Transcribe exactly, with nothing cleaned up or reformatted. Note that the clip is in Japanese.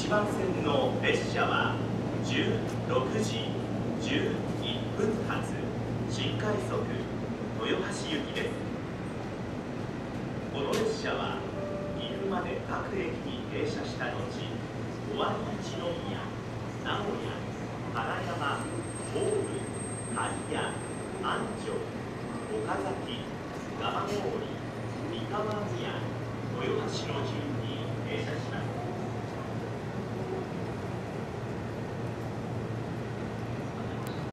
ちばん線の列車はじゅうろくじじゅういっぷん発新快速豊橋行きです。この列車は岐阜まで各駅に停車した後、尾張一宮、名古屋、金山、神戸、刈谷、安城、岡崎、蒲郡、三河宮、豊橋の順に停車します。